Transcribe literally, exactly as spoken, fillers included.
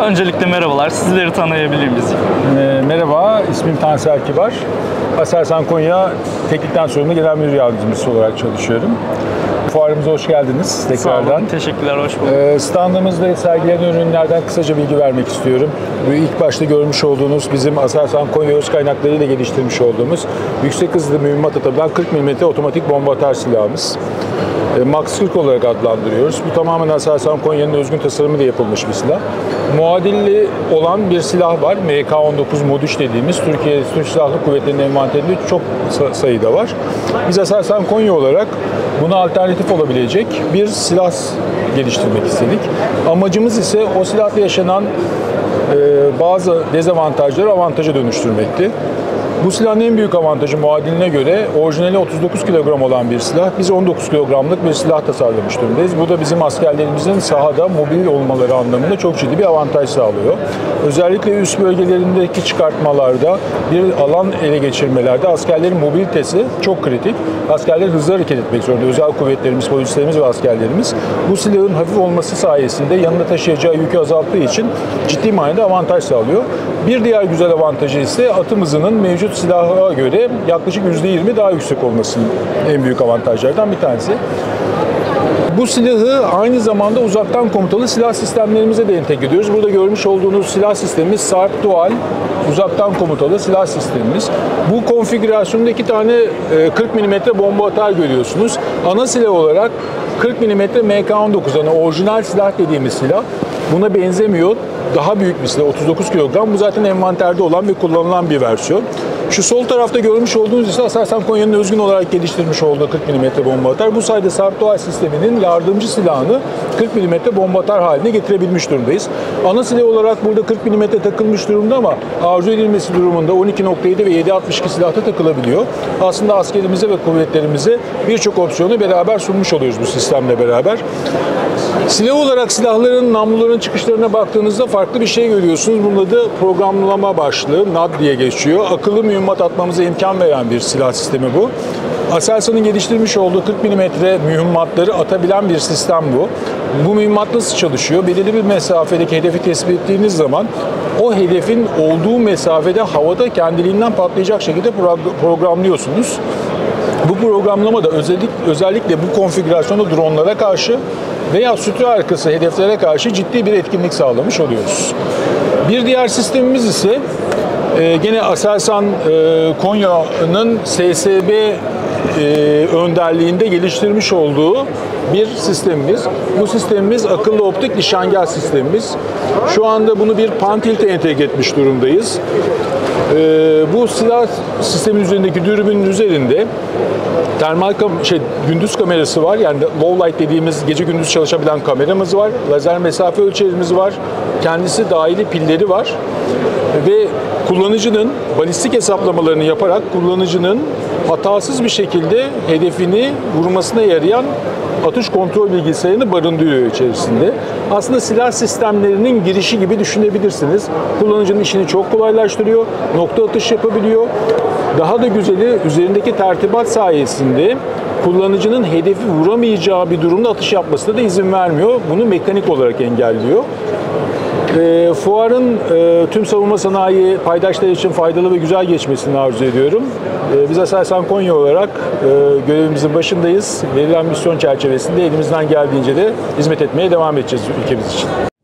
Öncelikle merhabalar, sizleri tanıyabilir miyiz? E, merhaba, ismim Tansel Kibar. Aselsan Konya Teknikten Sorumlu Genel Müdür Yardımcısı olarak çalışıyorum. Fuarımıza hoş geldiniz tekrardan. Sağ olun, teşekkürler, hoş bulduk. E, standımızda sergilenen ürünlerden kısaca bilgi vermek istiyorum. Bu ilk başta görmüş olduğunuz bizim Aselsan Konya öz kaynakları ile geliştirmiş olduğumuz yüksek hızlı mühimmat atabilen kırk milimetre otomatik bomba atar silahımız. Max kırk olarak adlandırıyoruz. Bu tamamen Aselsan Konya'nın özgün tasarımıyla yapılmış bir silah. Muadilli olan bir silah var. M K on dokuz Mod üç dediğimiz Türkiye Türk Silahlı Kuvvetleri'nin envanterinde çok sayıda var. Biz Aselsan Konya olarak buna alternatif olabilecek bir silah geliştirmek istedik. Amacımız ise o silahla yaşanan e, bazı dezavantajları avantaja dönüştürmekti. Bu silahın en büyük avantajı muadiline göre orijinali otuz dokuz kilogram olan bir silah. Biz on dokuz kilogramlık bir silah tasarlamış durumdayız. Bu da bizim askerlerimizin sahada mobil olmaları anlamında çok ciddi bir avantaj sağlıyor. Özellikle üst bölgelerindeki çıkartmalarda, bir alan ele geçirmelerde askerlerin mobilitesi çok kritik. Askerler hızlı hareket etmek zorunda. Özel kuvvetlerimiz, polislerimiz ve askerlerimiz. Bu silahın hafif olması sayesinde yanında taşıyacağı yükü azalttığı için ciddi manada avantaj sağlıyor. Bir diğer güzel avantajı ise atım hızının mevcut silaha göre yaklaşık yüzde yirmi daha yüksek olmasının en büyük avantajlardan bir tanesi. Bu silahı aynı zamanda uzaktan komutalı silah sistemlerimize de entegre ediyoruz. Burada görmüş olduğunuz silah sistemimiz Sarp Dual uzaktan komutalı silah sistemimiz. Bu konfigürasyonda iki tane kırk milimetre bomba atar görüyorsunuz. Ana silah olarak kırk milimetre M K on dokuz, yani orijinal silah dediğimiz silah. Buna benzemiyor. Daha büyük bir silah, otuz dokuz kilogram. Bu zaten envanterde olan ve kullanılan bir versiyon. Şu sol tarafta görmüş olduğunuz ise Aselsan Konya'nın özgün olarak geliştirmiş olduğu kırk milimetre bomba atar. Bu sayede Sarp Dual sisteminin yardımcı silahını kırk milimetre bomba atar haline getirebilmiş durumdayız. Ana silah olarak burada kırk milimetre takılmış durumda ama arzu edilmesi durumunda on iki nokta yedi ve yedi altmış iki silahta takılabiliyor. Aslında askerimize ve kuvvetlerimize birçok opsiyonu beraber sunmuş oluyoruz bu sistemle beraber. Silah olarak silahların, namluların çıkışlarına baktığınızda farklı bir şey görüyorsunuz. Bunun adı programlama başlığı, N A D diye geçiyor. Akıllı mühimmat atmamıza imkan veren bir silah sistemi bu. Aselsan'ın geliştirmiş olduğu kırk milimetre mühimmatları atabilen bir sistem bu. Bu mühimmat nasıl çalışıyor? Belirli bir mesafedeki hedefi tespit ettiğiniz zaman o hedefin olduğu mesafede havada kendiliğinden patlayacak şekilde programlıyorsunuz. Bu programlama da özellikle, özellikle bu konfigürasyonda dronlara karşı veya sütre arkası hedeflere karşı ciddi bir etkinlik sağlamış oluyoruz. Bir diğer sistemimiz ise e, gene Aselsan e, Konya'nın S S B e, önderliğinde geliştirmiş olduğu bir sistemimiz. Bu sistemimiz akıllı optik nişangah sistemimiz. Şu anda bunu bir pan-tilt entegre etmiş durumdayız. E, bu silah sistemin üzerindeki dürbünün üzerinde termal kam şey, gündüz kamerası var. Yani low light dediğimiz gece gündüz çalışabilen kameramız var. Lazer mesafe ölçerimiz var. Kendisi dahili pilleri var. Ve kullanıcının balistik hesaplamalarını yaparak kullanıcının hatasız bir şekilde hedefini vurmasına yarayan atış kontrol bilgisayarını barındırıyor içerisinde. Aslında silah sistemlerinin girişi gibi düşünebilirsiniz. Kullanıcının işini çok kolaylaştırıyor. Nokta atış yapabiliyor. Daha da güzeli, üzerindeki tertibat sayesinde kullanıcının hedefi vuramayacağı bir durumda atış yapmasına da izin vermiyor. Bunu mekanik olarak engelliyor. E, fuarın e, tüm savunma sanayi paydaşları için faydalı ve güzel geçmesini arzu ediyorum. E, biz Aselsan Konya olarak e, görevimizin başındayız. Verilen misyon çerçevesinde elimizden geldiğince de hizmet etmeye devam edeceğiz ülkemiz için.